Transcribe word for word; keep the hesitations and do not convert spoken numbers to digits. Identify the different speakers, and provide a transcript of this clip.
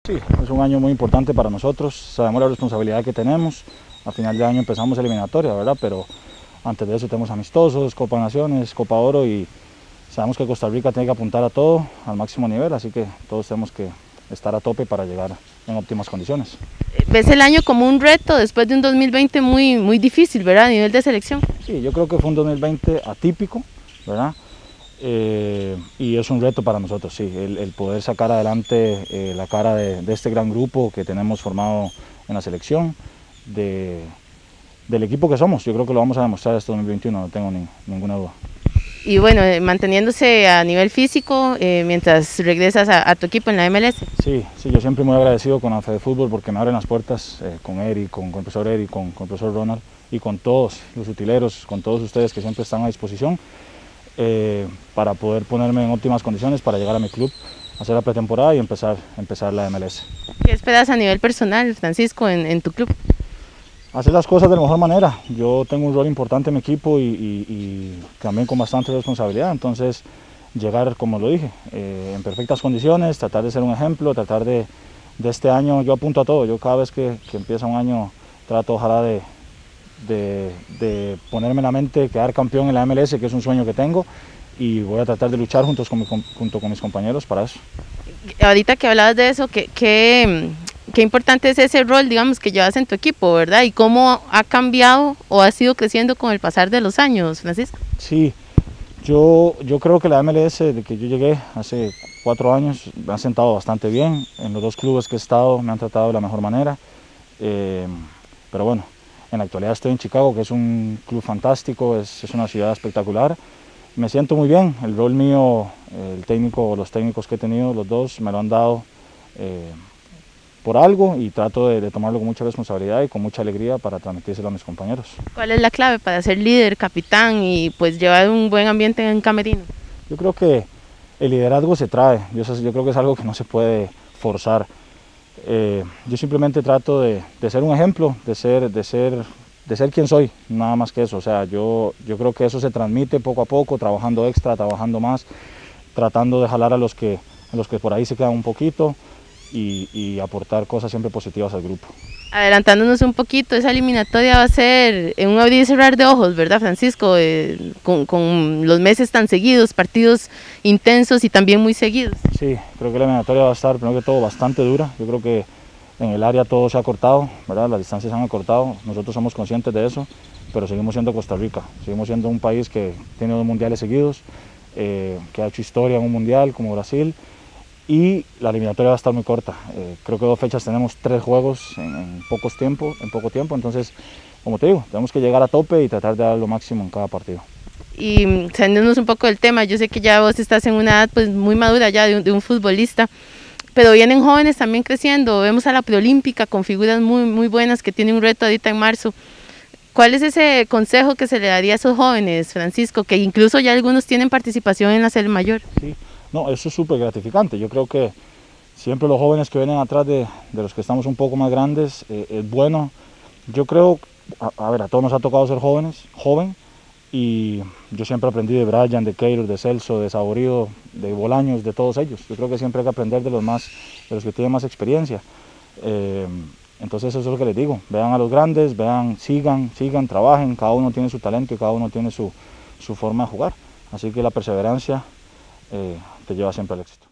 Speaker 1: Sí, es un año muy importante para nosotros, sabemos la responsabilidad que tenemos, a final de año empezamos eliminatoria, ¿verdad? Pero antes de eso tenemos amistosos, Copa Naciones, Copa Oro y sabemos que Costa Rica tiene que apuntar a todo, al máximo nivel, así que todos tenemos que estar a tope para llegar en óptimas condiciones.
Speaker 2: ¿Ves el año como un reto después de un dos mil veinte muy, muy difícil, ¿verdad? A nivel de selección.
Speaker 1: Sí, yo creo que fue un dos mil veinte atípico, ¿verdad? Eh, y es un reto para nosotros, sí, el, el poder sacar adelante eh, la cara de, de este gran grupo que tenemos formado en la selección, de, del equipo que somos. Yo creo que lo vamos a demostrar este dos mil veintiuno, no tengo ni, ninguna duda.
Speaker 2: Y bueno, eh, manteniéndose a nivel físico eh, mientras regresas a, a tu equipo en la M L S.
Speaker 1: Sí, sí, yo siempre muy agradecido con la Fedefútbol porque me abren las puertas, eh, con Eric, con, con el profesor Eric, con, con el profesor Ronald y con todos los utileros, con todos ustedes que siempre están a disposición. Eh, para poder ponerme en óptimas condiciones para llegar a mi club, hacer la pretemporada y empezar, empezar la M L S.
Speaker 2: ¿Qué esperas a nivel personal, Francisco, en, en tu club?
Speaker 1: Hacer las cosas de la mejor manera. Yo tengo un rol importante en mi equipo y, y, y también con bastante responsabilidad, entonces llegar, como lo dije, eh, en perfectas condiciones, tratar de ser un ejemplo, tratar de, de este año, yo apunto a todo, yo cada vez que, que empieza un año trato ojalá de De, de ponerme en la mente quedar campeón en la M L S, que es un sueño que tengo, y voy a tratar de luchar juntos con mi, junto con mis compañeros para eso.
Speaker 2: Ahorita que hablabas de eso, ¿qué, qué, qué importante es ese rol, digamos, que llevas en tu equipo, ¿verdad? ¿Y cómo ha cambiado o ha sido creciendo con el pasar de los años, Francisco?
Speaker 1: Sí, yo, yo creo que la M L S, desde que yo llegué hace cuatro años, me han sentado bastante bien. En los dos clubes que he estado me han tratado de la mejor manera, eh, pero bueno, en la actualidad estoy en Chicago, que es un club fantástico, es, es una ciudad espectacular. Me siento muy bien, el rol mío, el técnico, los técnicos que he tenido, los dos, me lo han dado eh, por algo y trato de, de tomarlo con mucha responsabilidad y con mucha alegría para transmitírselo a mis compañeros.
Speaker 2: ¿Cuál es la clave para ser líder, capitán y pues llevar un buen ambiente en camerino?
Speaker 1: Yo creo que el liderazgo se trae, yo, yo creo que es algo que no se puede forzar. Eh, yo simplemente trato de, de ser un ejemplo, de ser, de, ser, de ser quien soy, nada más que eso. O sea, yo, yo creo que eso se transmite poco a poco, trabajando extra, trabajando más, tratando de jalar a los que, a los que por ahí se quedan un poquito y, y aportar cosas siempre positivas al grupo.
Speaker 2: Adelantándonos un poquito, esa eliminatoria va a ser en un abrir y cerrar de ojos, ¿verdad, Francisco? Eh, con, con los meses tan seguidos, partidos intensos y también muy seguidos.
Speaker 1: Sí, creo que la eliminatoria va a estar, primero que todo, bastante dura. Yo creo que en el área todo se ha acortado, ¿verdad? Las distancias se han acortado, nosotros somos conscientes de eso, pero seguimos siendo Costa Rica, seguimos siendo un país que tiene dos mundiales seguidos, eh, que ha hecho historia en un mundial como Brasil, y la eliminatoria va a estar muy corta. Eh, creo que dos fechas tenemos tres juegos en, en, pocos tiempo, en poco tiempo, entonces, como te digo, tenemos que llegar a tope y tratar de dar lo máximo en cada partido.
Speaker 2: Y saliéndonos un poco del tema, yo sé que ya vos estás en una edad pues, muy madura ya de un, de un futbolista, pero vienen jóvenes también creciendo, vemos a la preolímpica con figuras muy, muy buenas que tienen un reto ahorita en marzo. ¿Cuál es ese consejo que se le daría a esos jóvenes, Francisco, que incluso ya algunos tienen participación en la selección mayor?
Speaker 1: Sí. No, eso es súper gratificante. Yo creo que siempre los jóvenes que vienen atrás de, de los que estamos un poco más grandes, eh, es bueno. Yo creo, a, a ver, a todos nos ha tocado ser jóvenes, joven, y yo siempre aprendí de Brian, de Keylor, de Celso, de Saborido, de Bolaños, de todos ellos. Yo creo que siempre hay que aprender de los, más, de los que tienen más experiencia. Eh, entonces eso es lo que les digo, vean a los grandes, vean, sigan, sigan, trabajen, cada uno tiene su talento y cada uno tiene su, su forma de jugar. Así que la perseverancia Eh, te lleva siempre al éxito.